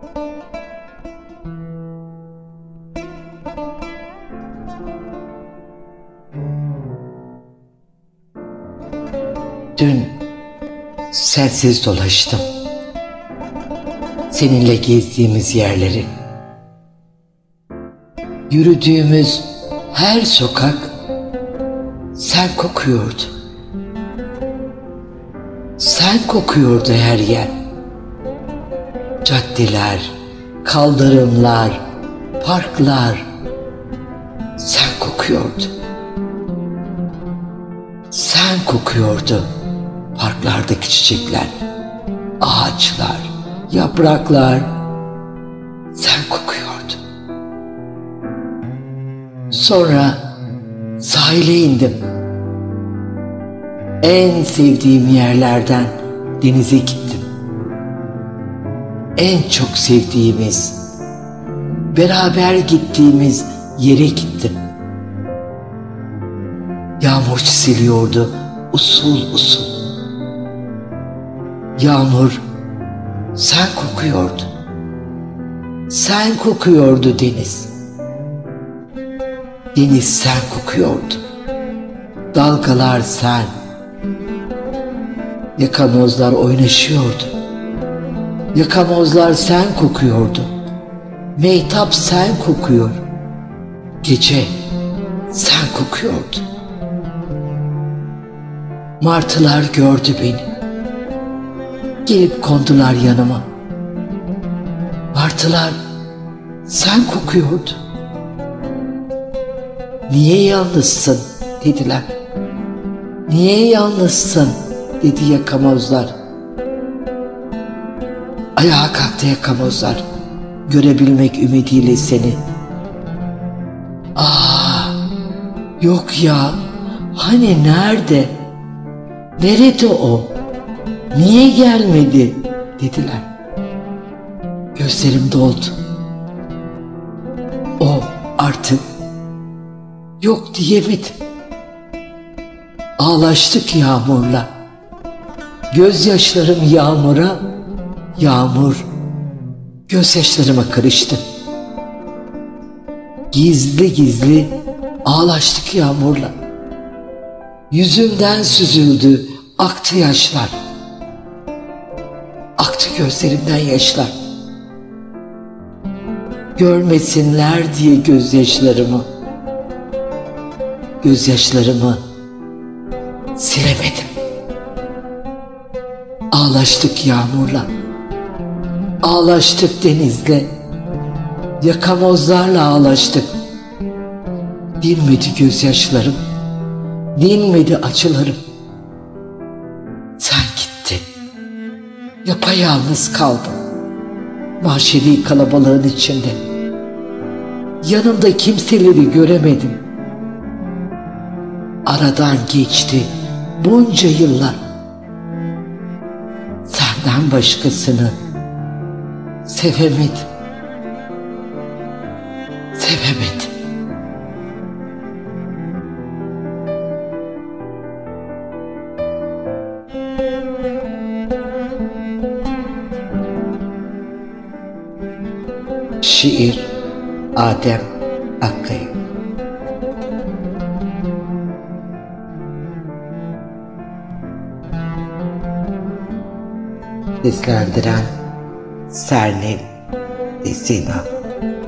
Dün sensiz dolaştım. Seninle gezdiğimiz yerleri. Yürüdüğümüz her sokak sen kokuyordu. Sen kokuyordu her yer. Caddeler, kaldırımlar, parklar sen kokuyordu. Sen kokuyordu. Parklardaki çiçekler, ağaçlar, yapraklar sen kokuyordu. Sonra sahile indim. En sevdiğim yerlerden denize gittim. En çok sevdiğimiz, beraber gittiğimiz yere gittim. Yağmur çiseliyordu usul usul. Yağmur sen kokuyordu. Sen kokuyordu deniz. Deniz sen kokuyordu. Dalgalar sen. Yakamozlar oynaşıyordu. Yakamozlar sen kokuyordu. Mehtap sen kokuyor. Gece sen kokuyordu. Martılar gördü beni. Gelip kondular yanıma. Martılar sen kokuyordu. Niye yalnızsın dediler. Niye yalnızsın dedi yakamozlar. Ayağa kalktı yakamozlar. Görebilmek ümidiyle seni. Yok ya, hani nerede? Nerede o? Niye gelmedi dediler. Gözlerim doldu. O artık yok diyemedim. Ağlaştık yağmurla. Gözyaşlarım yağmura, yağmur gözyaşlarıma karıştı. Gizli gizli ağlaştık yağmurla. Yüzümden süzüldü, aktı yaşlar. Aktı gözlerimden yaşlar. Görmesinler diye gözyaşlarımı silemedim. Ağlaştık yağmurla. Ağlaştık denizle. Yakamozlarla ağlaştık. Dinmedi gözyaşlarım. Dinmedi acılarım. Sen gittin. Yapayalnız kaldım. Mahşeri kalabalığın içinde. Yanımda kimseleri göremedim. Aradan geçti bunca yıllar. Senden başkasını sevemedim. Sevemedim. Şiir Adem Akkaya. Seslendiren Sernil Desina.